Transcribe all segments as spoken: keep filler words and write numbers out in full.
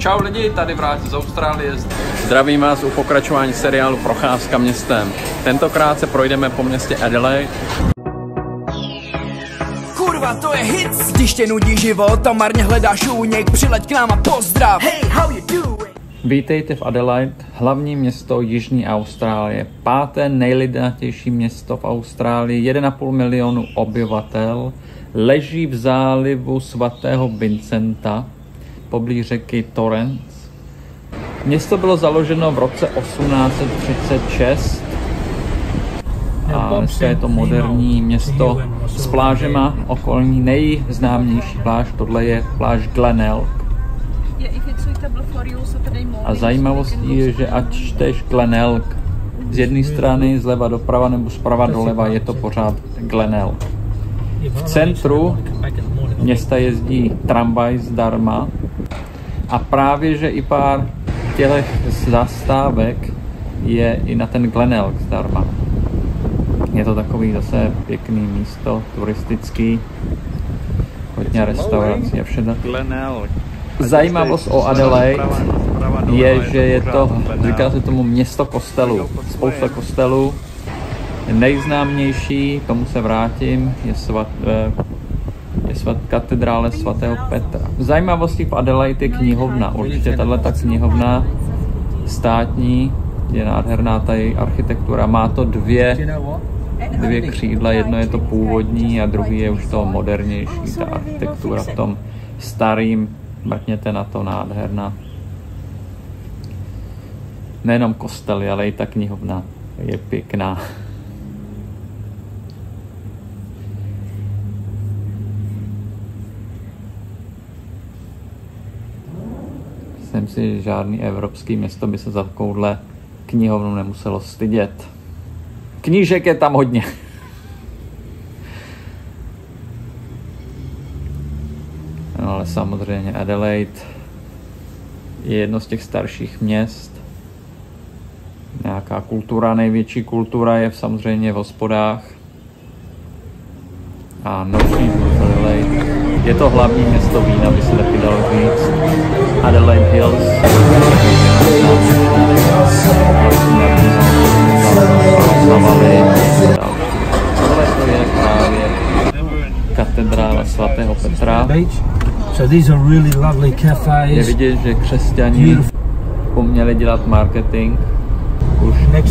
Čau lidi, tady Vrátil z Austrálie. Zdravím vás u pokračování seriálu Procházka městem. Tentokrát se projdeme po městě Adelaide. Kurva, to je hit, když tě nudí život a marně hledáš únik, přileď k nám a pozdrav. Hey, how you doing? Vítejte v Adelaide, hlavní město Jižní Austrálie. Páté nejlidnatější město v Austrálii, jeden a půl milionu obyvatel. Leží v zálivu svatého Vincenta, poblíž řeky Torrens. Město bylo založeno v roce osmnáct set třicet šest a dneska je to moderní město s plážema. Okolní nejznámější pláž, tohle je pláž Glenelg. A zajímavostí je, že ať čteš Glenelg z jedné strany zleva doprava nebo zprava doleva, je to pořád Glenelg. V centru města jezdí tramvaj zdarma a právě, že i pár těch zastávek je i na ten Glenelg zdarma. Je to takový zase pěkný místo, turistický, hodně restaurací a všude. Zajímavost o Adelaide je, že je to, říká se tomu město kostelů, spousta kostelů. Nejznámější, k tomu se vrátím, je, svat, je svat, katedrále svatého Petra. Zajímavostí v Adelaide je knihovna. Určitě tato knihovna státní je nádherná, ta její architektura. Má to dvě, dvě křídla, jedno je to původní a druhý je už to modernější. Ta architektura v tom starým, mrkněte na to, nádherná. Nejenom kostely, ale i ta knihovna je pěkná. Myslím si, že žádný evropský město by se za takovouhle knihovnu nemuselo stydět. Knížek je tam hodně. No ale samozřejmě Adelaide je jedno z těch starších měst. Nějaká kultura, největší kultura je samozřejmě v hospodách. A noční Adelaide. Je to hlavní město vína, by se taky dalo říct. Adelaide Hills. Tohle to je právě katedrála svatého Petra. Je vidět, že křesťané uměli dělat marketing. Už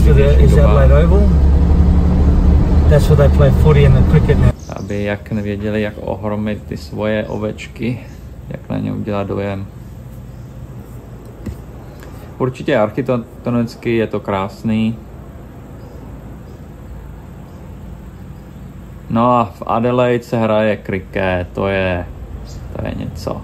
aby jak nevěděli, jak ohromit ty svoje ovečky, jak na ně udělat dojem. Určitě architektonicky je to krásný. No a v Adelaide se hraje kriket, to je, to je něco.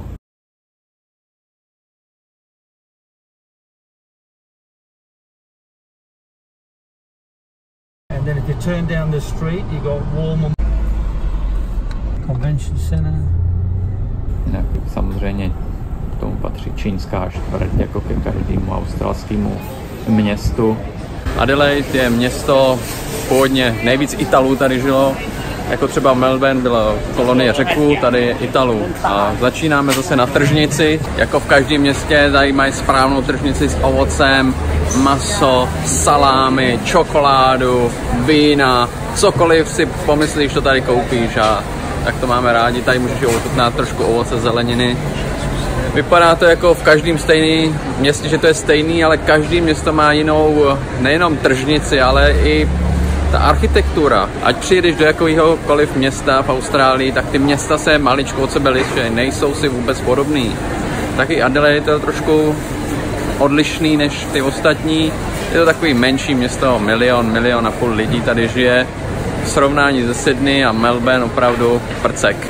And then if you turn down the street, you got Walmer Convention Center. Jinak samozřejmě k tomu patří čínská čtvrť, jako ke každému australskému městu. Adelaide je město, původně nejvíc Italů tady žilo, jako třeba Melbourne byla kolonie Řeků, tady je Italů. A začínáme zase na tržnici, jako v každém městě, tady mají správnou tržnici s ovocem, maso, salámy, čokoládu, vína, cokoliv si pomyslíš, to tady koupíš a tak to máme rádi, tady můžeš ochutnat trošku ovoce, zeleniny. Vypadá to jako v každém stejný městě, že to je stejný, ale každý město má jinou nejenom tržnici, ale i ta architektura. Ať přijedeš do jakéhokoliv města v Austrálii, tak ty města se maličko od sebe liší, nejsou si vůbec podobný. Taky Adelaide je to trošku odlišný než ty ostatní. Je to takový menší město, milion, milion a půl lidí tady žije. V srovnání se Sydney a Melbourne opravdu prcek.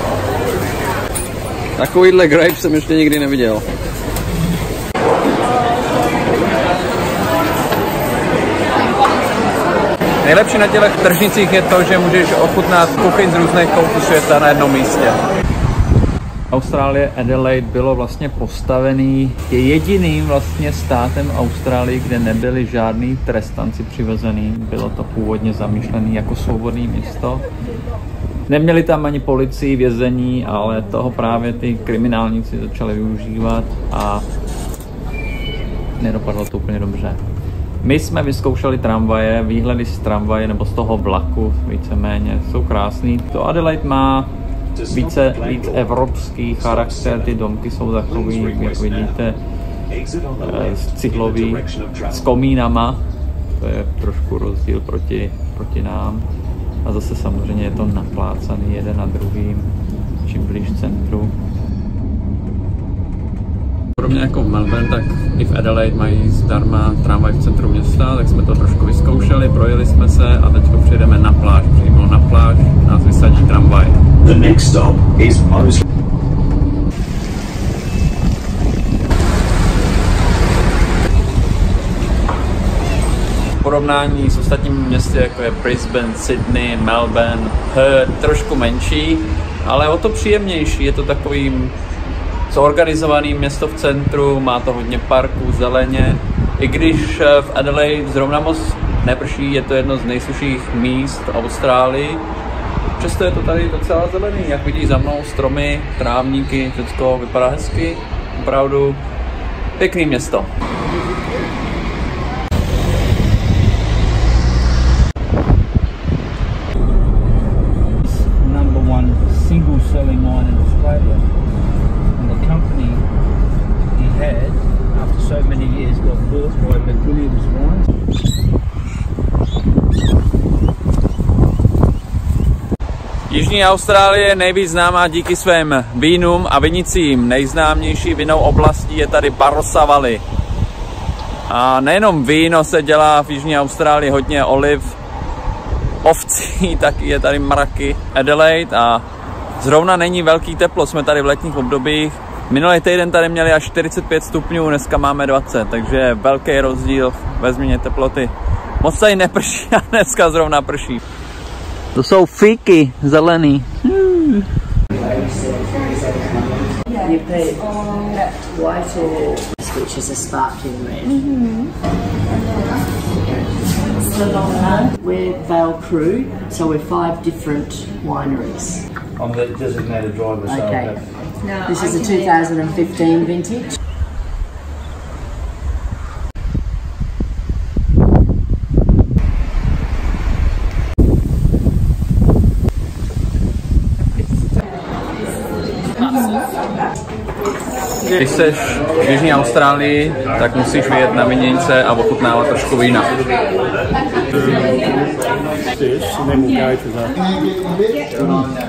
Takovýhle grape jsem ještě nikdy neviděl. Nejlepší na těch tržnicích je to, že můžeš ochutnat kuchyň z různých koutů světa na jednom místě. Austrálie, Adelaide bylo vlastně postavený, je jediným vlastně státem Austrálie, kde nebyli žádný trestanci přivezený. Bylo to původně zamýšlené jako svobodné město. Neměli tam ani policii, vězení, ale toho právě ty kriminálníci začali využívat a nedopadlo to úplně dobře. My jsme vyzkoušeli tramvaje, výhledy z tramvaje nebo z toho vlaku víceméně jsou krásný. To Adelaide má více, víc evropský charakter, ty domky jsou takový, jak vidíte, cihlový, s komínama, to je trošku rozdíl proti, proti nám. A zase samozřejmě je to naplácaný jeden na druhým, čím blíž centru. Podobně jako v Melbourne, tak i v Adelaide mají zdarma tramvaj v centru města, tak jsme to trošku vyzkoušeli, projeli jsme se a teď přijedeme na pláž. Přímo na pláž nás vysadí tramvaj. The next stop is Moses. V porovnání s ostatními městy, jako je Brisbane, Sydney, Melbourne, Perth, trošku menší, ale o to příjemnější. Je to takový zorganizované město v centru, má to hodně parků, zeleně. I když v Adelaide zrovna moc neprší, je to jedno z nejsušších míst v Austrálii. Přesto je to tady docela zelený, jak vidíš za mnou, stromy, trávníky, všechno vypadá hezky. Opravdu pěkný město. Number one single selling wine in Australia. Company he had after so many years got bought by McWilliams Wines. Jižní Austrálie je nejvíc známá díky svým vínům a vinicím. Nejznámější vinnou oblastí je tady Barossa Valley. A nejenom víno se dělá v Jižní Austrálii, hodně oliv, ovcí, taky je tady mraky. Adelaide a zrovna není velký teplo, jsme tady v letních obdobích. Minulý týden tady měli až čtyřicet pět stupňů, dneska máme dvacet, takže velký rozdíl ve změně teploty. Moc tady neprší a dneska zrovna prší. To jsou fíky zelený. Hmm. Which is a sparkling red. Mm-hmm. We're Vale Crew, so we're five different wineries. I'm the designated driver, so Okay. I'll have No, This I is a can two thousand fifteen vintage. Když jsi v Jižní Austrálii, tak musíš vyjet na viněnce a ochutnávat trošku vína. this, and then we'll go to the.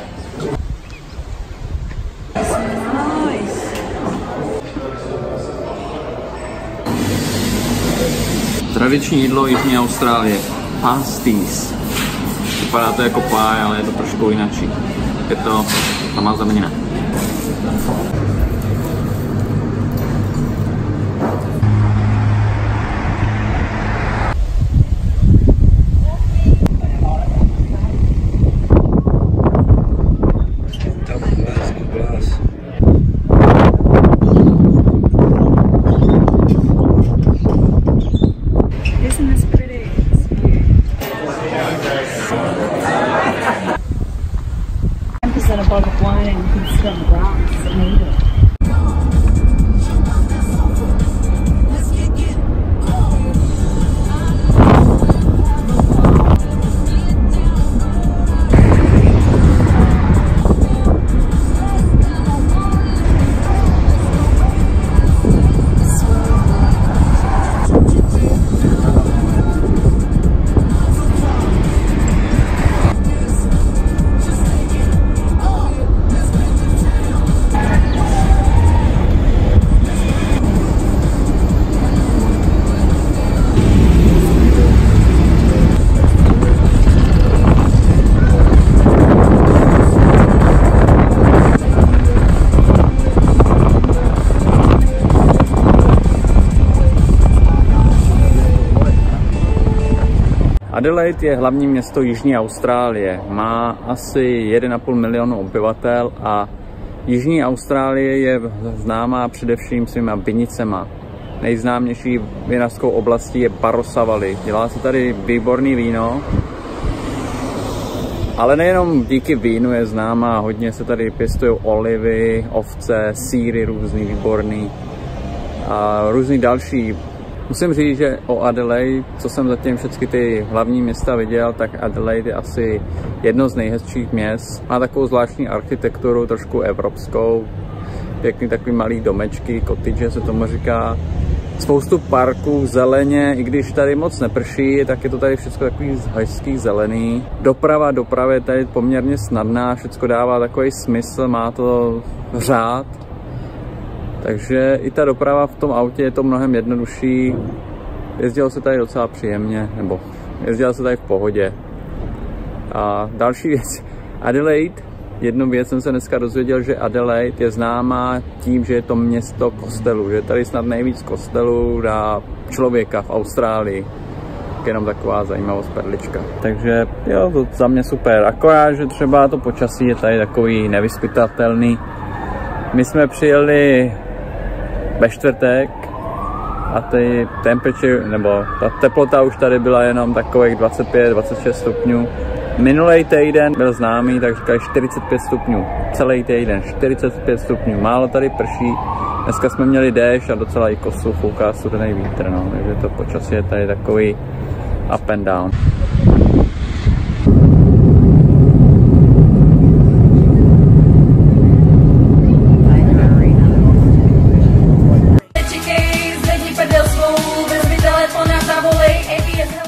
Tradiční jídlo Jižní Austrálie. Pasties. Vypadá to jako páj, ale je to trošku jinačí. Je to sama zelenina. A bottle of wine and you can sit on the grass and eat it. Adelaide je hlavní město Jižní Austrálie. Má asi jeden a půl milionu obyvatel a Jižní Austrálie je známá především svýma vinicema. Nejznámější vinařskou oblastí je Barossa Valley. Dělá se tady výborný víno, ale nejenom díky vínu je známá, hodně se tady pěstují olivy, ovce, sýry různý, výborný a různý další Musím říct, že o Adelaide, co jsem zatím všechny ty hlavní města viděl, tak Adelaide je asi jedno z nejhezčích měst. Má takovou zvláštní architekturu, trošku evropskou, pěkný takový malý domečky, cottage se tomu říká. Spoustu parků, zeleně, i když tady moc neprší, tak je to tady všechno takový hezký zelený. Doprava, doprava je tady poměrně snadná, všechno dává takový smysl, má to řád. Takže i ta doprava v tom autě je to mnohem jednodušší. Jezdilo se tady docela příjemně, nebo jezdilo se tady v pohodě. A další věc, Adelaide. Jednu věc jsem se dneska dozvěděl, že Adelaide je známá tím, že je to město kostelů. Že je tady snad nejvíc kostelů na člověka v Austrálii. Jenom taková zajímavost perlička. Takže jo, to za mě super. Akorát, že třeba to počasí je tady takový nevyzpytatelný. My jsme přijeli ve čtvrtek a ty temperature, nebo ta teplota už tady byla jenom takových dvacet pět dvacet šest stupňů. Minulý týden byl známý, tak říkali čtyřicet pět stupňů. Celý týden čtyřicet pět stupňů. Málo tady prší. Dneska jsme měli déšť a docela i kosu, fouká studený vítr, no. Takže to počasí je tady takový up and down.